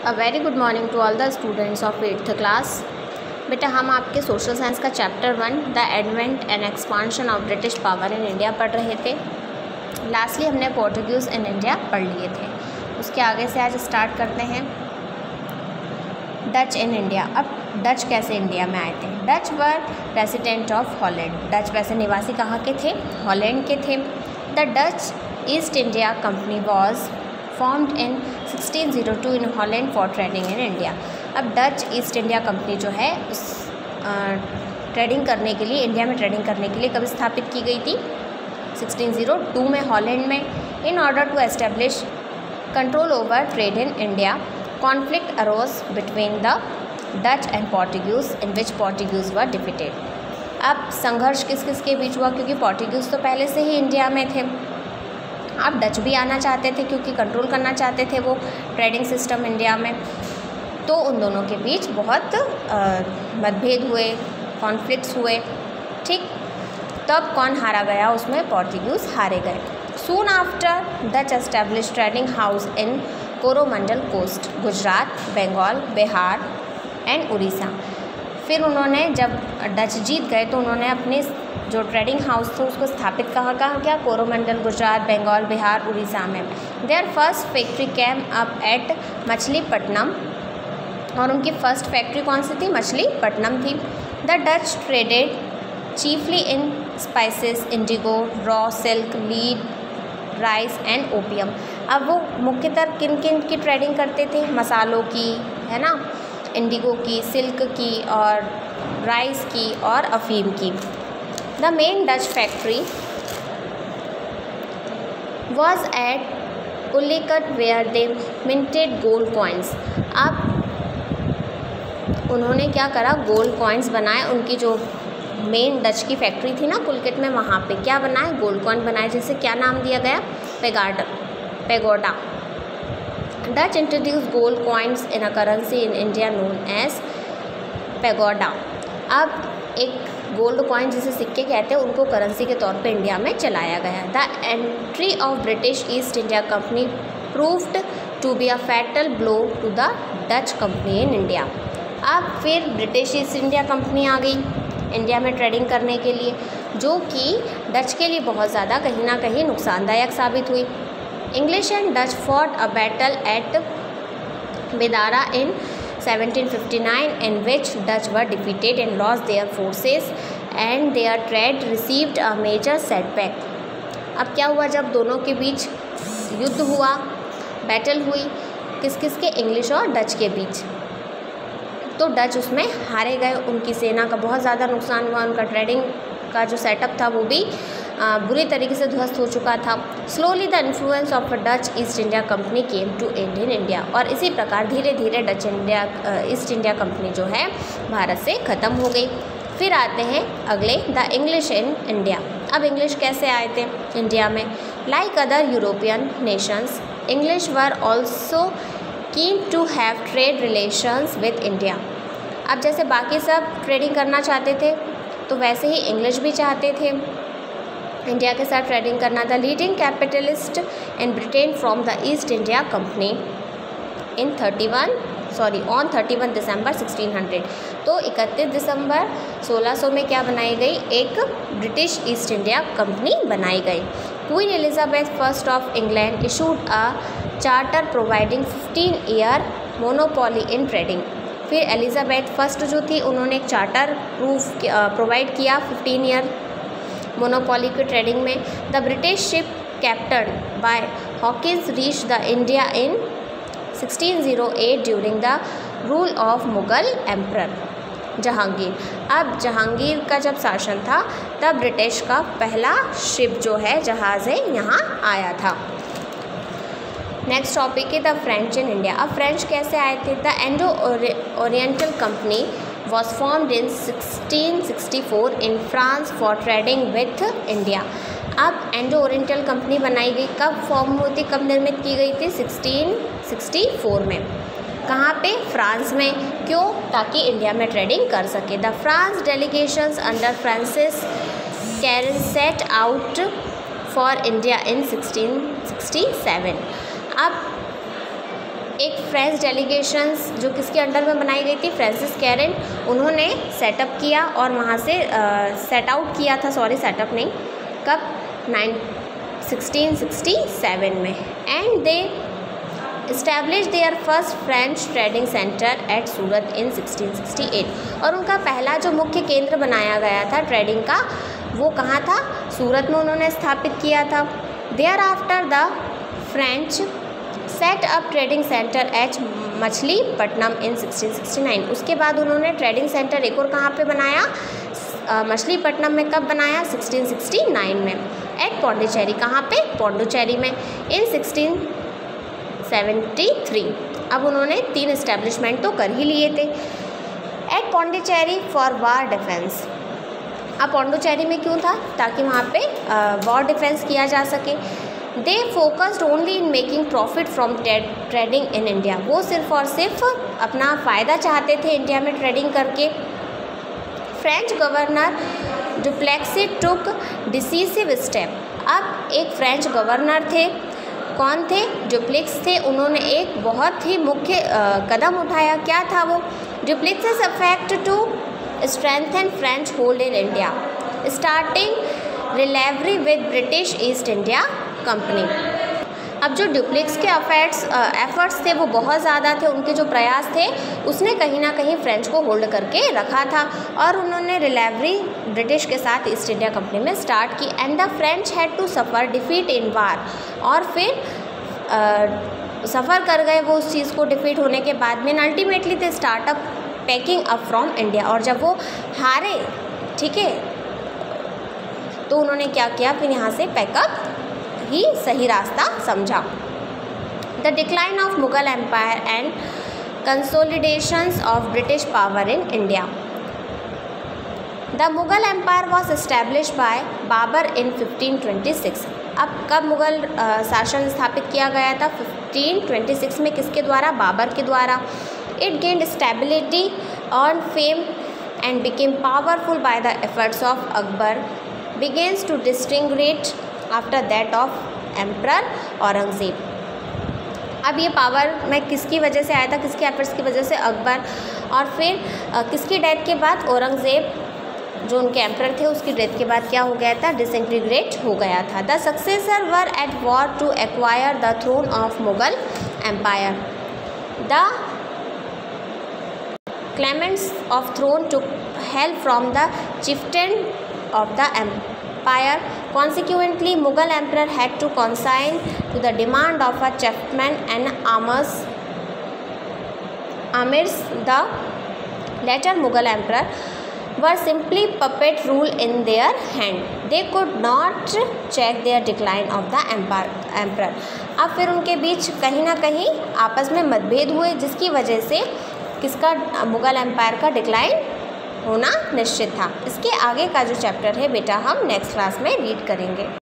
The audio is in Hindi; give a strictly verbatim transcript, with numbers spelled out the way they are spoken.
A very good morning to all the students of eighth class. बेटा हम आपके सोशल साइंस का chapter one the advent and expansion of British power in India पढ़ रहे थे। लास्टली हमने पोर्टुगीज़ इन इंडिया पढ़ लिए थे। उसके आगे से आज स्टार्ट करते हैं डच इन इंडिया। अब डच कैसे इंडिया में आए थे? Dutch were resident of Holland. Dutch वैसे निवासी कहाँ के थे? हॉलैंड के थे। The Dutch East India Company was formed in sixteen zero two in Holland for trading in India. अब डच ईस्ट इंडिया कंपनी जो है उस ट्रेडिंग करने के लिए, इंडिया में ट्रेडिंग करने के लिए कब स्थापित की गई थी? सिक्सटीन ज़ीरो टू में हॉलैंड में। In order to establish control over trade in India, conflict arose between the Dutch and Portuguese in which Portuguese were defeated. अब संघर्ष किस किस के बीच हुआ? क्योंकि पोर्टुगीज़ तो पहले से ही इंडिया में थे, अब डच भी आना चाहते थे क्योंकि कंट्रोल करना चाहते थे वो ट्रेडिंग सिस्टम इंडिया में। तो उन दोनों के बीच बहुत मतभेद हुए, कॉन्फ्लिक्ट्स हुए। ठीक, तब कौन हारा गया? उसमें पोर्टुगीज़ हारे गए। Soon after Dutch establish trading house in Coromandel coast, Gujarat, Bengal, Bihar and Orissa. फिर उन्होंने जब डच जीत गए तो उन्होंने अपने जो ट्रेडिंग हाउस थे उसको स्थापित कहाँ कहाँ किया? कोरोमंडल, गुजरात, बंगाल, बिहार, उड़ीसा में। Their first factory came up at Machilipatnam, और उनकी फर्स्ट फैक्ट्री कौन सी थी? मछलीपट्टनम थी। The Dutch traded chiefly in spices, indigo, raw silk, lead, rice and opium. अब वो मुख्यतः किन किन की ट्रेडिंग करते थे? मसालों की, है ना, इंडिगो की, सिल्क की और राइस की और अफीम की। The main Dutch factory was at Pulicat where they minted gold coins. अब उन्होंने क्या करा? गोल्ड कॉइन्स बनाए। उनकी जो मेन डच की फैक्ट्री थी ना पुलकित में, वहाँ पे क्या बनाए? गोल्ड कॉइन बनाए, जिसे क्या नाम दिया गया? Pagoda pagoda. Dutch introduce gold coins in a currency in India known as pagoda. अब एक गोल्ड कॉइन जिसे सिक्के कहते हैं उनको करेंसी के तौर पे इंडिया में चलाया गया। The entry of British East India Company proved to be a fatal blow to the Dutch company in India. अब फिर ब्रिटिश ईस्ट इंडिया कंपनी आ गई इंडिया में ट्रेडिंग करने के लिए, जो कि डच के लिए बहुत ज़्यादा कहीं ना कहीं नुकसानदायक साबित हुई। English and Dutch fought a battle at Bedara in seventeen fifty nine in which Dutch were defeated and lost their forces and their trade received a major setback। अब क्या हुआ? जब दोनों के बीच युद्ध हुआ, बैटल हुई, किस किस के? इंग्लिश और डच के बीच, तो डच उसमें हारे गए। उनकी सेना का बहुत ज़्यादा नुकसान हुआ, उनका ट्रेडिंग का जो सेटअप था वो भी आ, बुरी तरीके से ध्वस्त हो चुका था। Slowly the influence of Dutch East India Company came to end in India, और इसी प्रकार धीरे धीरे Dutch India East India Company जो है भारत से ख़त्म हो गई। फिर आते हैं अगले, द इंग्लिश इन इंडिया। अब इंग्लिश कैसे आए थे इंडिया में? Like other European nations, English were also keen to have trade relations with India. अब जैसे बाकी सब ट्रेडिंग करना चाहते थे तो वैसे ही इंग्लिश भी चाहते थे इंडिया के साथ ट्रेडिंग करना। The leading capitalist in Britain from the East India Company in thirty one sorry on thirty one December sixteen hundred. तो इकतीस दिसंबर सोलह सौ में क्या बनाई गई? एक ब्रिटिश ईस्ट इंडिया कंपनी बनाई गई। Queen Elizabeth first of England issued a charter providing fifteen year monopoly in trading. फिर एलिजाबेथ फर्स्ट जो थी उन्होंने एक चार्टर प्रूफ प्रोवाइड किया फिफ्टीन ईयर मोनोपोली की ट्रेडिंग में। The British ship captain by Hawkins reach the India in sixteen zero eight during the rule of Mughal emperor Jahangir. अब जहांगीर का जब शासन था तब ब्रिटिश का पहला शिप जो है, जहाज़ है, यहाँ आया था। नेक्स्ट टॉपिक है द फ्रेंच इन इंडिया। अब फ्रेंच कैसे आए थे? The Indo Oriental company was formed in sixteen sixty four in France for trading with India। अब इंडो ओरिएंटल कंपनी बनाई गई। कब फॉर्म हुई थी, कब निर्मित की गई थी? सिक्सटीन सिक्सटी फोर में। कहाँ पे? फ्रांस में। क्यों? ताकि इंडिया में ट्रेडिंग कर सके। The France delegations under Francis Caron set out for India in sixteen sixty seven. अब एक फ्रेंच डेलीगेशंस जो किसके अंडर में बनाई गई थी, फ्रांसिस कैरेन, उन्होंने सेटअप किया और वहाँ से सेट आउट किया था, सॉरी सेटअप नहीं, कब, नाइन सिक्सटीन सिक्सटी सेवन में। And they establish their first French trading centre at Surat in sixteen sixty eight, और उनका पहला जो मुख्य केंद्र बनाया गया था ट्रेडिंग का वो कहाँ था, सूरत में उन्होंने स्थापित किया था। Thereafter the French set up trading centre at Machilipatnam in sixteen sixty nine, उसके बाद उन्होंने ट्रेडिंग सेंटर एक और कहाँ पे बनाया, मछलीपट्टनम में, कब बनाया, सिक्सटीन सिक्सटी नाइन में। एट पौंडीचेरी, कहाँ पे, पौंडीचेरी में, इन सिक्सटीन सेवेंटी थ्री। अब उन्होंने तीन इस्टेब्लिशमेंट तो कर ही लिए थे। At Pondicherry for war defence, अब पौंडीचेरी में क्यों था, ताकि वहाँ पे वॉर डिफेंस किया जा सके। They focused only in making profit from trading in India, वो सिर्फ और सिर्फ अपना फ़ायदा चाहते थे इंडिया में ट्रेडिंग करके। French governor Dupleix took decisive step, अब एक फ्रेंच गवर्नर थे, कौन थे, डुप्लेक्स थे, उन्होंने एक बहुत ही मुख्य कदम उठाया, क्या था वो, Dupleix effort to strengthen French hold in India, starting rivalry with British East India Company. अब जो डुप्लेक्स के अफेक्ट्स एफर्ट्स थे वो बहुत ज़्यादा थे, उनके जो प्रयास थे उसने कहीं ना कहीं फ्रेंच को होल्ड करके रखा था, और उन्होंने रिलेवरी ब्रिटिश के साथ ईस्ट इंडिया कंपनी में स्टार्ट की। And the French had to suffer defeat in war, और फिर सफ़र कर गए वो उस चीज़ को डिफीट होने के बाद में। Ultimately they start up packing up from India, और जब वो हारे, ठीक है, तो उन्होंने क्या किया, फिर यहाँ से पैकअप ही सही रास्ता समझा। The decline of Mughal empire and consolidations of British power in India. The Mughal empire was establish by Babur in fifteen twenty six, अब कब मुगल शासन स्थापित किया गया था, फिफ्टीन ट्वेंटी सिक्स में, किसके द्वारा, बाबर के द्वारा। It gained stability earn fame and became powerful by the efforts of Akbar, begins to distinguish after that of emperor Aurangzeb. अब ये पावर में किसकी वजह से आया था, किसके एफर्ट्स की वजह से, अकबर, और फिर आ, किसकी डेथ के बाद, औरंगज़ेब जो उनके एम्परर थे उसकी डेथ के बाद क्या हो गया था, डिसइंटीग्रेट हो गया था। The successor were at war to acquire the throne of Mughal empire. The claimants of throne took help from the chieftain of the empire. Consequently, Mughal emperor had to consign to the demand of a chieftain and amirs. Amirs, the later Mughal emperor, were simply puppet rule in their hand. They could not check their decline of the emperor. अब फिर उनके बीच कहीं ना कहीं आपस में मतभेद हुए, जिसकी वजह से किसका, मुग़ल एम्पायर का डिक्लाइन होना निश्चित था। इसके आगे का जो चैप्टर है बेटा हम नेक्स्ट क्लास में रीड करेंगे।